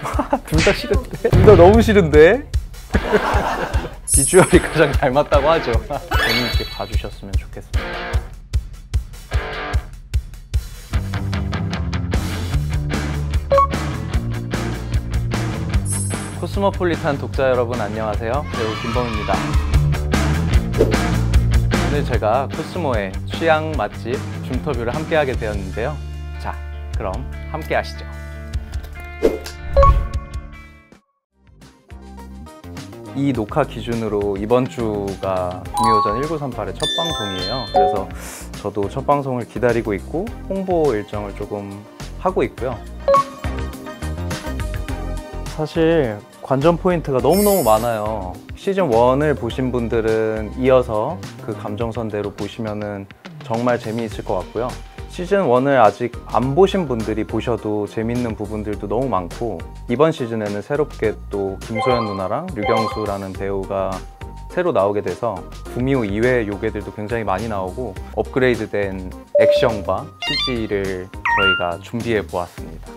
둘 다 싫은데? 둘 다 너무 싫은데? 비주얼이 가장 닮았다고 하죠. 재미있게 봐주셨으면 좋겠습니다. 코스모폴리탄 독자 여러분 안녕하세요. 배우 김범입니다. 오늘 제가 코스모의 취향 맛집 줌터뷰를 함께 하게 되었는데요. 자, 그럼 함께 하시죠. 이 녹화 기준으로 이번 주가 구미호전 1938의 첫 방송이에요. 그래서 저도 첫 방송을 기다리고 있고 홍보 일정을 조금 하고 있고요. 사실 관전 포인트가 너무너무 많아요. 시즌 1을 보신 분들은 이어서 그 감정선대로 보시면은 정말 재미있을 것 같고요. 시즌 1을 아직 안 보신 분들이 보셔도 재밌는 부분들도 너무 많고, 이번 시즌에는 새롭게 또 김소연 누나랑 류경수라는 배우가 새로 나오게 돼서 구미호 이외의 요괴들도 굉장히 많이 나오고 업그레이드된 액션과 CG를 저희가 준비해 보았습니다.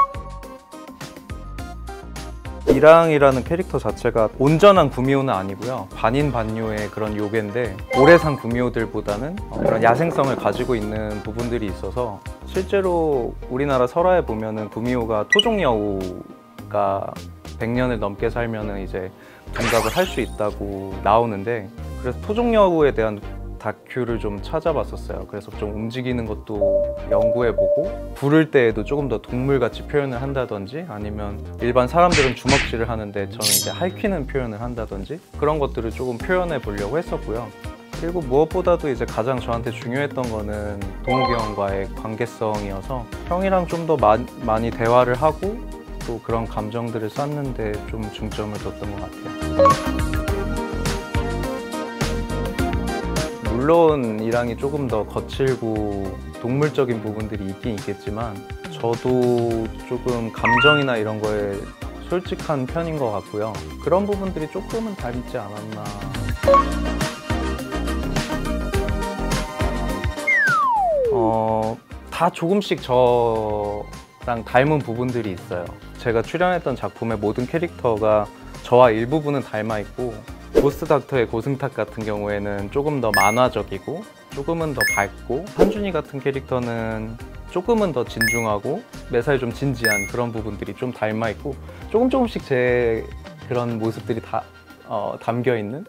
이랑이라는 캐릭터 자체가 온전한 구미호는 아니고요. 반인반요의 그런 요괴인데 오래 산 구미호들보다는 그런 야생성을 가지고 있는 부분들이 있어서 실제로 우리나라 설화에 보면은 구미호가 토종여우가 100년을 넘게 살면은 이제 동갑을 할 수 있다고 나오는데, 그래서 토종여우에 대한 다큐를 좀 찾아봤었어요. 그래서 좀 움직이는 것도 연구해보고, 부를 때에도 조금 더 동물같이 표현을 한다든지, 아니면 일반 사람들은 주먹질을 하는데 저는 이제 핥히는 표현을 한다든지, 그런 것들을 조금 표현해 보려고 했었고요. 그리고 무엇보다도 이제 가장 저한테 중요했던 거는 동욱이 형과의 관계성이어서 형이랑 좀 더 많이 대화를 하고 또 그런 감정들을 쌓는데 좀 중점을 뒀던 것 같아요. 물론 이랑이 조금 더 거칠고 동물적인 부분들이 있긴 있겠지만 저도 조금 감정이나 이런 거에 솔직한 편인 것 같고요. 그런 부분들이 조금은 닮지 않았나. 다 조금씩 저랑 닮은 부분들이 있어요. 제가 출연했던 작품의 모든 캐릭터가 저와 일부분은 닮아 있고, 고스트 닥터의 고승탁 같은 경우에는 조금 더 만화적이고 조금은 더 밝고, 한준이 같은 캐릭터는 조금은 더 진중하고 매사에 좀 진지한 그런 부분들이 좀 닮아 있고, 조금씩 제 그런 모습들이 다 담겨 있는.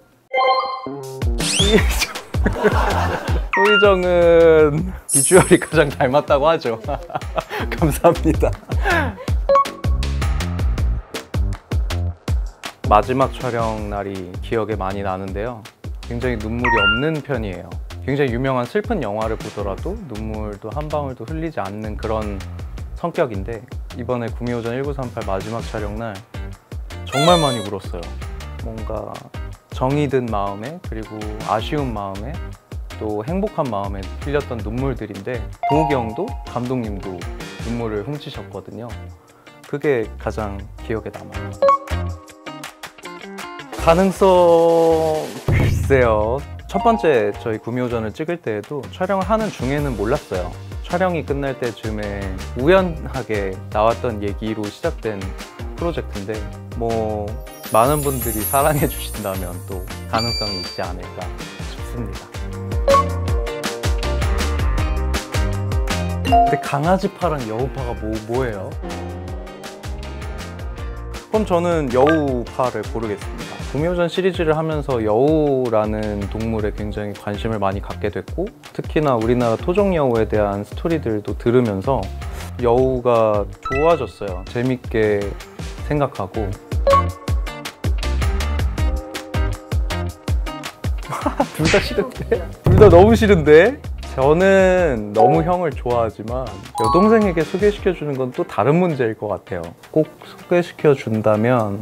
소희정은 비주얼이 가장 닮았다고 하죠. 감사합니다. 마지막 촬영 날이 기억에 많이 나는데요. 굉장히 눈물이 없는 편이에요. 굉장히 유명한 슬픈 영화를 보더라도 눈물도 한 방울도 흘리지 않는 그런 성격인데, 이번에 구미호전 1938 마지막 촬영 날 정말 많이 울었어요. 뭔가 정이 든 마음에, 그리고 아쉬운 마음에, 또 행복한 마음에 흘렸던 눈물들인데, 동욱이 형도 감독님도 눈물을 훔치셨거든요. 그게 가장 기억에 남아요. 가능성... 글쎄요. 첫 번째 저희 구미호전을 찍을 때에도 촬영을 하는 중에는 몰랐어요. 촬영이 끝날 때쯤에 우연하게 나왔던 얘기로 시작된 프로젝트인데, 뭐 많은 분들이 사랑해 주신다면 또 가능성이 있지 않을까 싶습니다. 근데 강아지파랑 여우파가 뭐예요? 그럼 저는 여우파를 고르겠습니다. 구미호전 시리즈를 하면서 여우라는 동물에 굉장히 관심을 많이 갖게 됐고, 특히나 우리나라 토종여우에 대한 스토리들도 들으면서 여우가 좋아졌어요. 재밌게 생각하고. 둘 다 싫은데? 둘 다 너무 싫은데? 저는 너무 형을 좋아하지만 여동생에게 소개시켜주는 건 또 다른 문제일 것 같아요. 꼭 소개시켜준다면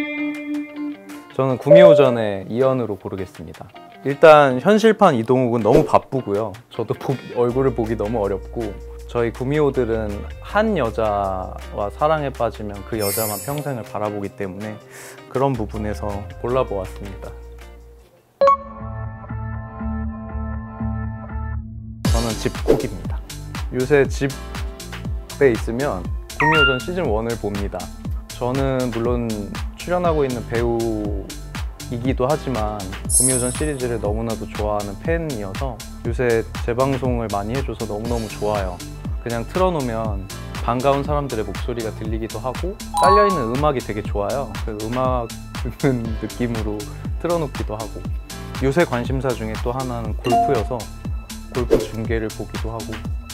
저는 구미호전의 이현우로 고르겠습니다. 일단 현실판 이동욱은 너무 바쁘고요. 저도 얼굴을 보기 너무 어렵고, 저희 구미호들은 한 여자와 사랑에 빠지면 그 여자만 평생을 바라보기 때문에 그런 부분에서 골라보았습니다. 저는 집콕입니다. 요새 집에 있으면 구미호전 시즌 1을 봅니다. 저는 물론 출연하고 있는 배우이기도 하지만 구미호전 시리즈를 너무나도 좋아하는 팬이어서 요새 재방송을 많이 해줘서 너무너무 좋아요. 그냥 틀어놓으면 반가운 사람들의 목소리가 들리기도 하고 깔려있는 음악이 되게 좋아요. 그 음악 듣는 느낌으로 틀어놓기도 하고 요새 관심사 중에 또 하나는 골프여서 골프 중계를 보기도 하고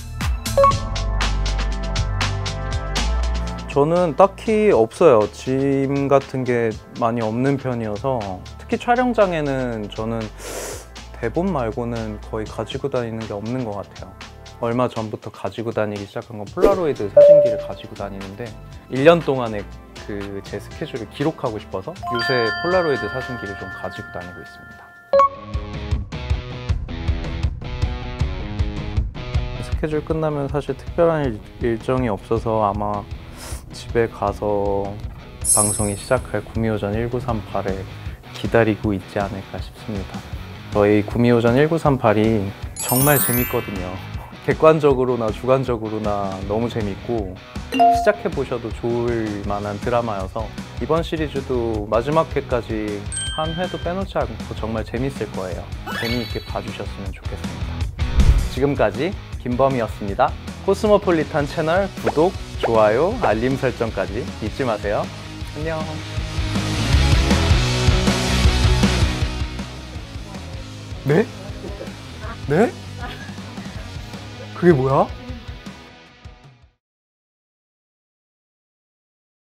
저는 딱히 없어요. 짐 같은 게 많이 없는 편이어서 특히 촬영장에는 저는 대본 말고는 거의 가지고 다니는 게 없는 것 같아요. 얼마 전부터 가지고 다니기 시작한 건 폴라로이드 사진기를 가지고 다니는데 1년 동안의 그 제 스케줄을 기록하고 싶어서 요새 폴라로이드 사진기를 좀 가지고 다니고 있습니다. 스케줄 끝나면 사실 특별한 일정이 없어서 아마 집에 가서 방송이 시작할 구미호전 1938에 기다리고 있지 않을까 싶습니다. 저희 구미호전 1938이 정말 재밌거든요. 객관적으로나 주관적으로나 너무 재밌고 시작해보셔도 좋을 만한 드라마여서 이번 시리즈도 마지막 회까지 한 회도 빼놓지 않고 정말 재밌을 거예요. 재미있게 봐주셨으면 좋겠습니다. 지금까지 김범이었습니다. 코스모폴리탄 채널 구독, 좋아요, 알림 설정까지 잊지 마세요. 안녕. 네? 네? 그게 뭐야?